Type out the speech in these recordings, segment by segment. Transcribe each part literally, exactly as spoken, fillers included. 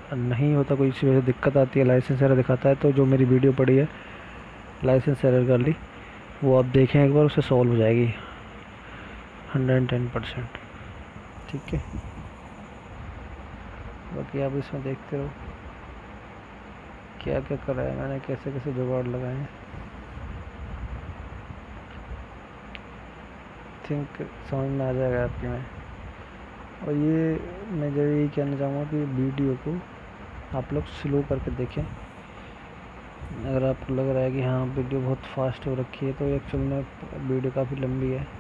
नहीं होता, कोई इसी वजह से दिक्कत आती है, लाइसेंस एरर दिखाता है, तो जो मेरी वीडियो पड़ी है लाइसेंस एरर वाली वो आप देखें एक बार, उससे सॉल्व हो जाएगी हंड्रेड एंड टेन परसेंट। ठीक है, बाकी आप इसमें देखते रहो क्या क्या करा है मैंने, कैसे कैसे जुगाड़ लगाए हैं। थिंक समझ में आ जाएगा आपकी में। और ये मैं जब यही कहना चाहूँगा कि वीडियो को आप लोग स्लो करके देखें। अगर आपको लग रहा है कि हाँ वीडियो बहुत फास्ट हो रखी है, तो एक्चुअल में वीडियो काफ़ी लंबी है,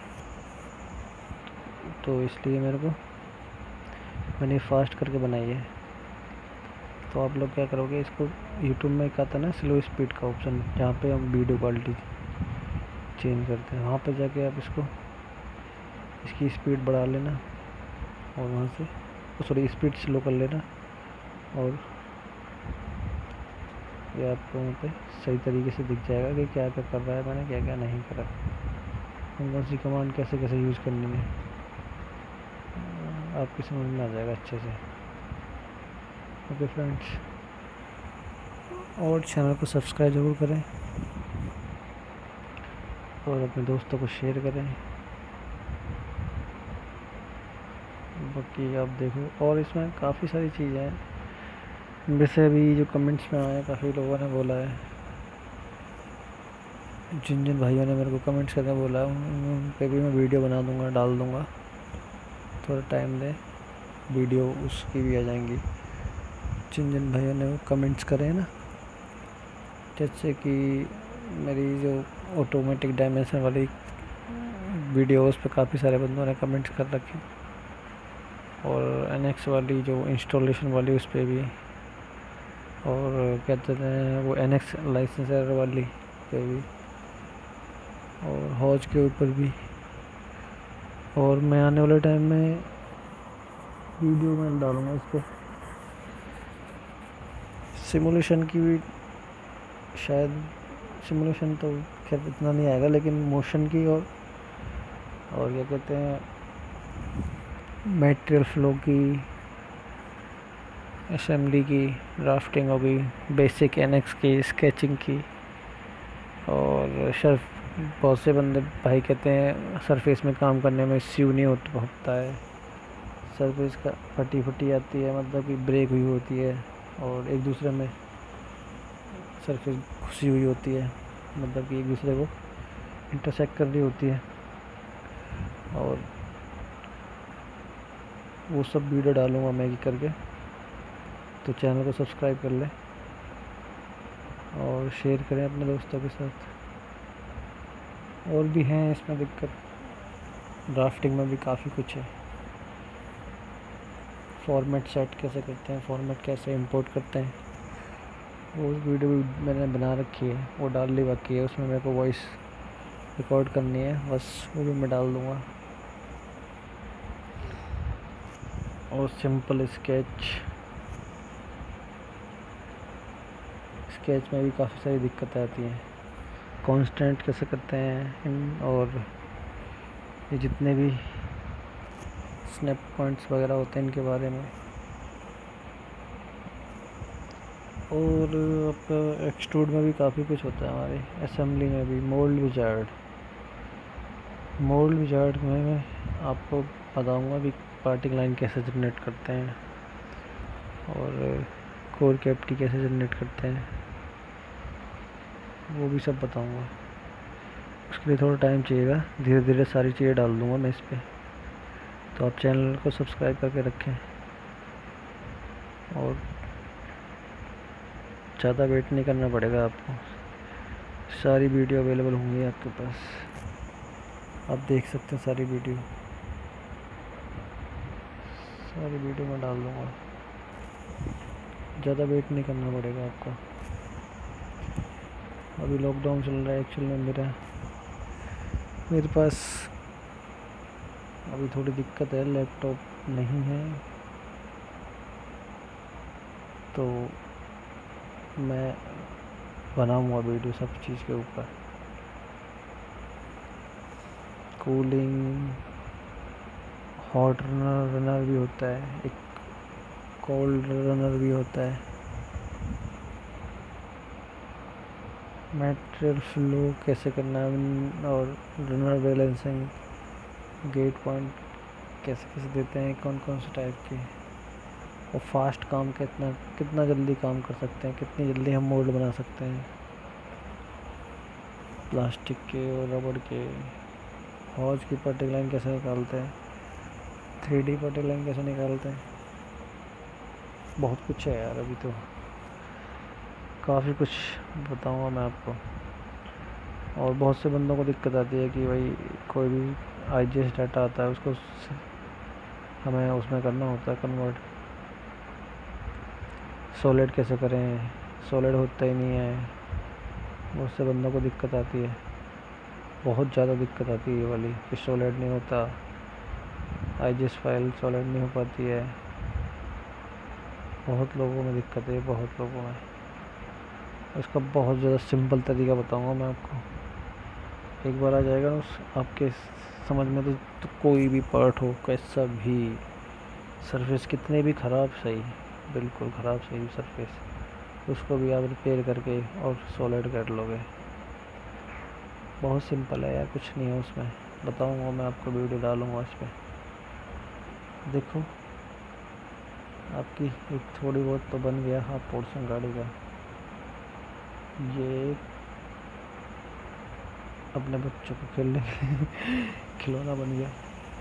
तो इसलिए मेरे को मैंने फास्ट करके बनाई है। तो आप लोग क्या करोगे, इसको यूट्यूब में एक आता है ना स्लो स्पीड का ऑप्शन, जहाँ पे हम वीडियो क्वालिटी चेंज करते हैं, वहाँ पे जाके आप इसको इसकी स्पीड बढ़ा लेना और वहाँ से सॉरी स्पीड स्लो कर लेना, और ये आपको वहाँ पे सही तरीके से दिख जाएगा कि क्या क्या कर रहा है मैंने, क्या क्या नहीं करा, कौन सी कमांड कैसे कैसे यूज़ करनी है, आपकी समझ में आ जाएगा अच्छे से। ओके फ्रेंड्स, और चैनल को सब्सक्राइब ज़रूर करें और अपने दोस्तों को शेयर करें। बाकी आप देखो, और इसमें काफ़ी सारी चीज़ें हैं, वैसे अभी जो कमेंट्स में आए काफ़ी लोगों ने बोला है, जिन जिन भाइयों ने मेरे को कमेंट्स करके बोला उन पे भी मैं वीडियो बना दूंगा, डाल दूंगा, थोड़ा टाइम दे, वीडियो उसकी भी आ जाएंगी। जिन जिन भाइयों ने कमेंट्स करे हैं ना, जैसे कि मेरी जो ऑटोमेटिक डायमेंशन वाली वीडियो उस पर काफ़ी सारे बंदों ने कमेंट्स कर रखे, और एनएक्स वाली जो इंस्टॉलेशन वाली उस पर भी, और कहते हैं वो एनएक्स लाइसेंसर वाली पे भी, और हौज के ऊपर भी। और मैं आने वाले टाइम में वीडियो में डालूँगा इस पर सिमुलेशन की भी, शायद सिमुलेशन तो खैर इतना नहीं आएगा, लेकिन मोशन की और और क्या कहते हैं मटेरियल फ्लो की, असेंबली की, ड्राफ्टिंग होगी, बेसिक एनएक्स की, स्केचिंग की, और सर्फ बहुत से बंदे भाई कहते हैं सरफेस में काम करने में इश्यू नहीं होता है, सरफेस का फटी फटी आती है, मतलब कि ब्रेक हुई होती है, और एक दूसरे में सरफेस घुसी हुई होती है, मतलब कि एक दूसरे को इंटरसेक्ट कर रही होती है, और वो सब वीडियो डालूँगा मैं करके। तो चैनल को सब्सक्राइब कर लें और शेयर करें अपने दोस्तों के साथ। और भी हैं इसमें दिक्कत, ड्राफ्टिंग में भी काफ़ी कुछ है, फॉर्मेट सेट कैसे करते हैं, फॉर्मेट कैसे इंपोर्ट करते हैं, वो वीडियो भी मैंने बना रखी है, वो डालनी बाकी है, उसमें मेरे को वॉइस रिकॉर्ड करनी है बस, वो भी मैं डाल दूँगा। और सिंपल स्केच स्केच में भी काफ़ी सारी दिक्कतें आती हैं, कांस्टेंट कैसे करते हैं, और ये जितने भी स्नैप पॉइंट्स वगैरह होते हैं इनके बारे में। और आपका एक्सट्रूड में भी काफ़ी कुछ होता है, हमारे असेंबली में भी, मोल्ड विजार्ड मोल्ड विजार्ड में मैं आपको बताऊंगा कि पार्टिंग लाइन कैसे जनरेट करते हैं, और कोर कैविटी कैसे जनरेट करते हैं, वो भी सब बताऊंगा। उसके लिए थोड़ा टाइम चाहिएगा, धीरे धीरे सारी चीज़ें डाल दूंगा मैं इस पर, तो आप चैनल को सब्सक्राइब करके रखें, और ज़्यादा वेट नहीं करना पड़ेगा आपको, सारी वीडियो अवेलेबल होंगी आपके पास, आप देख सकते हैं सारी वीडियो सारी वीडियो में डाल दूँगा, ज़्यादा वेट नहीं करना पड़ेगा आपको। अभी लॉकडाउन चल रहा है, एक्चुअल में मेरा मेरे पास अभी थोड़ी दिक्कत है, लैपटॉप नहीं है, तो मैं बनाऊंगा वीडियो सब चीज़ के ऊपर, कूलिंग, हॉट रनर रनर भी होता है एक कोल्ड रनर भी होता है। मटेरियल फ्लो कैसे करना है और रनर बैलेंसिंग, गेट पॉइंट कैसे कैसे देते हैं, कौन कौन से टाइप के, और फास्ट काम कितना कितना जल्दी काम कर सकते हैं, कितनी जल्दी हम मोल्ड बना सकते हैं प्लास्टिक के और रबड़ के, हौज की पट्टी लाइन कैसे निकालते हैं, थ्री डी पट्टी लाइन कैसे निकालते हैं। बहुत कुछ है यार, अभी तो काफ़ी कुछ बताऊंगा मैं आपको। और बहुत से बंदों को दिक्कत आती है कि भाई कोई भी आई जी एस डाटा आता है उसको हमें उसमें करना होता है कन्वर्ट, सॉलिड कैसे करें, सॉलिड होता ही नहीं है। बहुत से बंदों को दिक्कत आती है, बहुत ज़्यादा दिक्कत आती है ये वाली कि सॉलिड नहीं होता, I G S file solid नहीं हो पाती है। बहुत लोगों में दिक्कत है, बहुत लोगों में। इसका बहुत ज़्यादा सिंपल तरीका बताऊंगा मैं आपको। एक बार आ जाएगा उस आपके समझ में तो, तो कोई भी पार्ट हो, कैसा भी सरफेस कितने भी ख़राब सही, बिल्कुल ख़राब सही सरफेस, उसको भी आप रिपेयर करके और सॉलिड कर लोगे। बहुत सिंपल है यार, कुछ नहीं है उसमें। बताऊंगा मैं आपको, वीडियो डालूंगा इस पर। देखो आपकी एक थोड़ी बहुत तो बन गया हाफ पोर्शन गाड़ी का। ये अपने बच्चों को खेलने के लिए खिलौना बन गया।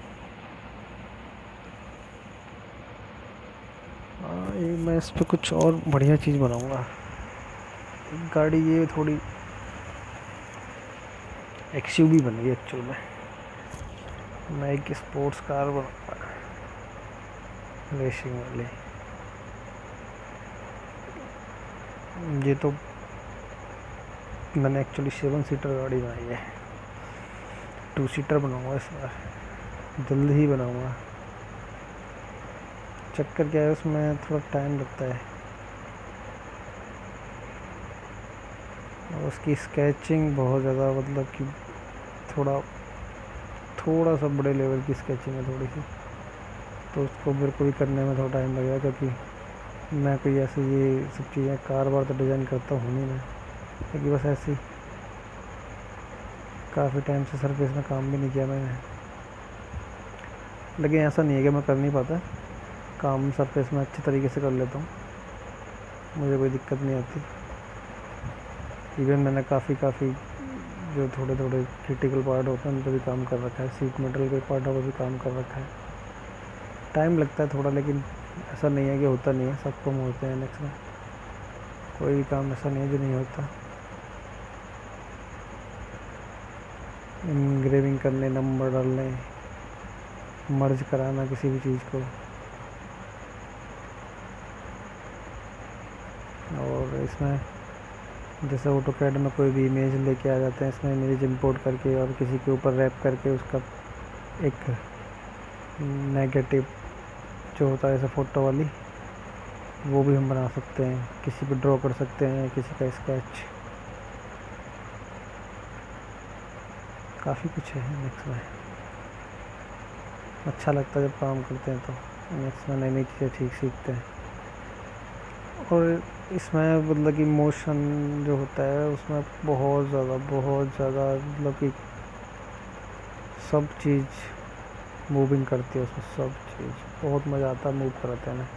हाँ, ये मैं इस पर कुछ और बढ़िया चीज़ बनाऊंगा। गाड़ी ये थोड़ी एक्सयूवी बन गई एक्चुअल में। मैं एक स्पोर्ट्स कार बनाऊंगा रेसिंग वाली। ये तो मैंने एक्चुअली सेवन सीटर गाड़ी बनाई है, टू सीटर बनाऊंगा इस बार, जल्द ही बनाऊंगा। चक्कर क्या है उसमें, थोड़ा टाइम लगता है और उसकी स्केचिंग बहुत ज़्यादा, मतलब कि थोड़ा थोड़ा सा बड़े लेवल की स्केचिंग है थोड़ी सी, तो उसको मेरे को भी करने में थोड़ा टाइम लगेगा। क्योंकि मैं कोई ऐसे ये सब चीज़ें कार बार तो डिज़ाइन करता हूँ नहीं मैं, क्योंकि बस ऐसे ही काफ़ी टाइम से सरफेस में काम भी नहीं किया मैंने। लेकिन ऐसा नहीं है कि मैं कर नहीं पाता काम, सरफेस में अच्छे तरीके से कर लेता हूँ, मुझे कोई दिक्कत नहीं आती। इवन मैंने काफ़ी काफ़ी जो थोड़े थोड़े क्रिटिकल पार्ट होते हैं उन पर भी काम कर रखा है, सीट मेटल के पार्टों पर भी काम कर रखा है। टाइम लगता है थोड़ा, लेकिन ऐसा नहीं है कि होता नहीं है, सब काम होते हैं नेक्स्ट में। कोई भी काम ऐसा नहीं है जो नहीं होता। इंग्रेविंग करने, नंबर डालने, मर्ज कराना किसी भी चीज़ को, और इसमें जैसे ऑटोकैड में कोई भी इमेज लेके आ जाते हैं, इसमें इमेज इंपोर्ट करके और किसी के ऊपर रैप करके उसका एक नेगेटिव जो होता है ऐसे फ़ोटो वाली, वो भी हम बना सकते हैं, किसी पे ड्रॉ कर सकते हैं, किसी का स्केच, काफ़ी कुछ है नेक्स्ट में। अच्छा लगता है जब काम करते हैं तो नेक्स्ट में नई नई चीज़ें ठीक सीखते हैं। और इसमें मतलब कि मोशन जो होता है उसमें बहुत ज़्यादा बहुत ज़्यादा मतलब कि सब चीज़ मूविंग करती है उसमें, सब चीज़ बहुत मज़ा आता है मूव कराते हैं ना।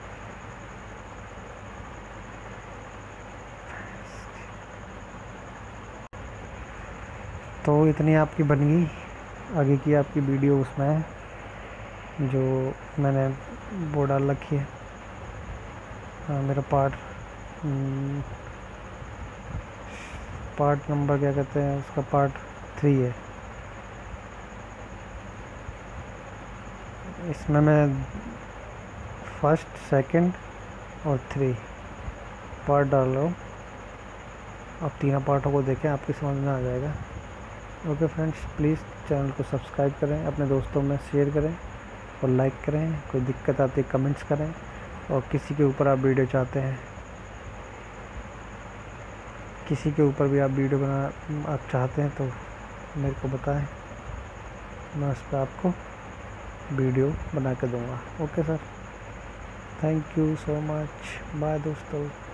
तो इतनी आपकी बन गई, आगे की आपकी वीडियो उसमें है जो मैंने वो डाल रखी है। हाँ, मेरा पार्ट पार्ट नंबर क्या कहते हैं उसका, पार्ट थ्री है। इसमें मैं फर्स्ट, सेकंड और थ्री पार्ट डाल रहा हूँ। आप तीनों पार्टों को देखें, आपकी समझ में आ जाएगा। ओके फ्रेंड्स, प्लीज़ चैनल को सब्सक्राइब करें, अपने दोस्तों में शेयर करें और लाइक करें। कोई दिक्कत आती है कमेंट्स करें, और किसी के ऊपर आप वीडियो चाहते हैं, किसी के ऊपर भी आप वीडियो बना आप चाहते हैं तो मेरे को बताएं, मैं उस पर आपको वीडियो बना के दूँगा। Okay sir, thank you so much, bye दोस्तों।